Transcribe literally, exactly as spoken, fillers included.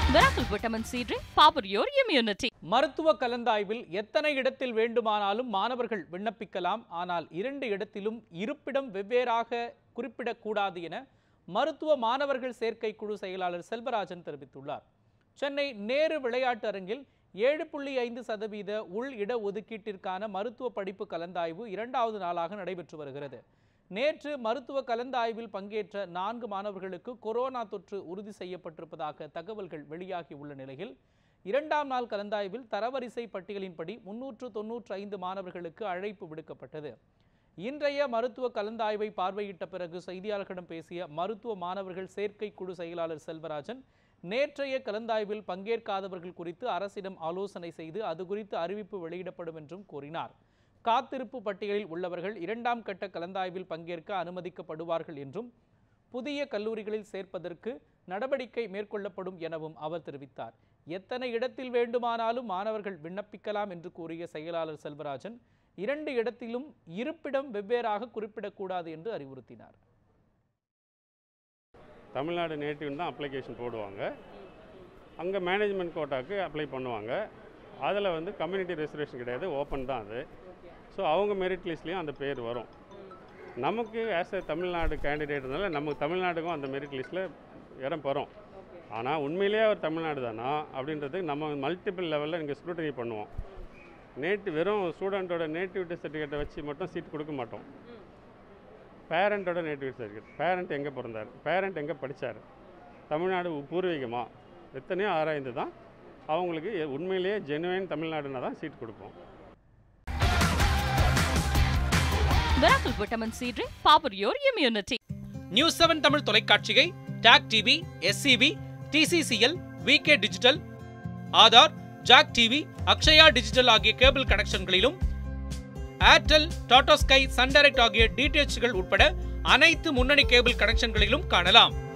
Miracle Vitamin C Drink, power your immunity. மருத்துவ கலந்தாய்வில் எத்தனை இடத்தில் வேண்டுமானாலும் மாணவர்கள் விண்ணப்பிக்கலாம். ஆனால் இரண்டு இடத்திலும் இருப்பிடம் வெவ்வேறாக குறிப்பிடக்கூடாது என மருத்துவ மாணவர்கள் சேர்க்கை குழு செயலாளர் செல்வராஜன் தெரிவித்துள்ளார். சென்னை நேரு விளையாட்டு அரங்கில் ஏழு புள்ளி ஐந்து சதவீத உள் இட ஒதுக்கீட்டிற்கான மருத்துவ படிப்பு கலந்தாய்வு இரண்டாவது நாளாக நடைபெற்று வருகிறது. நேற்று மருத்துவ கலந்தாய்வில் பங்கேற்ற நான்கு மாணவர்களுக்கு கொரோனா தொற்று உறுதி செய்யப்பட்டிருப்பதாக தகவல்கள் வெளியாகி உள்ள நிலையில் இரண்டாம் நாள் கலந்தாய்வில் தரவரிசை பட்டியலின்படி முன்னூற்று தொன்னூற்று ஐந்து மாணவர்களுக்கு அழைப்பு விடுக்கப்பட்டது. இன்றைய மருத்துவ கலந்தாய்வை பார்வையிட்ட பிறகு செய்தியாளர்களிடம் பேசிய மருத்துவ மாணவர்கள் சேர்க்கை குழு செயலாளர் செல்வராஜன், நேற்றைய கலந்தாய்வில் பங்கேற்காதவர்கள் குறித்து அரசிடம் ஆலோசனை செய்து அது குறித்து அறிவிப்பு வெளியிடப்படும் என்றும் கூறினார். காத்திருப்பு பட்டியலில் உள்ளவர்கள் இரண்டாம் கட்ட கலந்தாய்வில் பங்கேற்க அனுமதிக்கப்படுவார்கள் என்றும் புதிய கல்லூரிகளில் சேர்ப்பதற்கு நடவடிக்கை மேற்கொள்ளப்படும் எனவும் அவர் தெரிவித்தார். எத்தனை இடத்தில் வேண்டுமானாலும் மாணவர்கள் விண்ணப்பிக்கலாம் என்று கூறிய செயலாளர் செல்வராஜன், இரண்டு இடத்திலும் இருப்பிடம் வெவ்வேறாக குறிப்பிடக்கூடாது என்று அறிவுறுத்தினார். தமிழ்நாடு நேட்டிவ் தான் அப்ளிகேஷன் போடுவாங்க. அங்கே மேனேஜ்மெண்ட் கோட்டாக்கு அப்ளை பண்ணுவாங்க. அதில் வந்து கம்யூனிட்டி ரெசர்வேஷன் கிடையாது, ஓப்பன் தான் அது. ஸோ அவங்க மெரிட் லிஸ்ட்லேயும் அந்த பேர் வரும். நமக்கு ஆஸ் எ தமிழ்நாடு கேண்டிடேட்னால நமக்கு தமிழ்நாடுக்கும் அந்த மெரிட் லிஸ்ட்டில் இடம் பெறும். ஆனால் உண்மையிலேயே அவர் தமிழ்நாடு தானா அப்படின்றதுக்கு நம்ம மல்டிபிள் லெவலில் இங்கே ஸ்க்ரூட்டனி பண்ணுவோம். நேட்டு வெறும் ஸ்டூடெண்ட்டோட நேட்டிவிட்டி சர்டிஃபிகேட்டை வச்சு மட்டும் சீட் கொடுக்க மாட்டோம். பேரண்ட்டோட நேட்டிவிட்டி சர்டிஃபிகேட், பேரண்ட் எங்கே பிறந்தார், பேரண்ட் எங்கே படித்தார், தமிழ்நாடு பூர்வீகமாக எத்தனையோ ஆராய்ந்து தான் அவங்களுக்கு உண்மையிலேயே ஜெனுவைன் தமிழ்நாடுனா தான் சீட் கொடுப்போம். Miracle Vitamin C Drink, power your immunity. News seven Tamil தொலைக்காட்சியை டாக் TV, SCB, TCCL, VK digital, Aadhaar, jack TV, Akshaya digital ஆகிய கேபிள் கனெக்ஷன்களிலும், Airtel, Tata sky, sun direct ஆகிய டிடிஎச்கள் உட்பட அனைத்து முன்னணி கேபிள் கனெக்ஷன்களிலும் காணலாம்.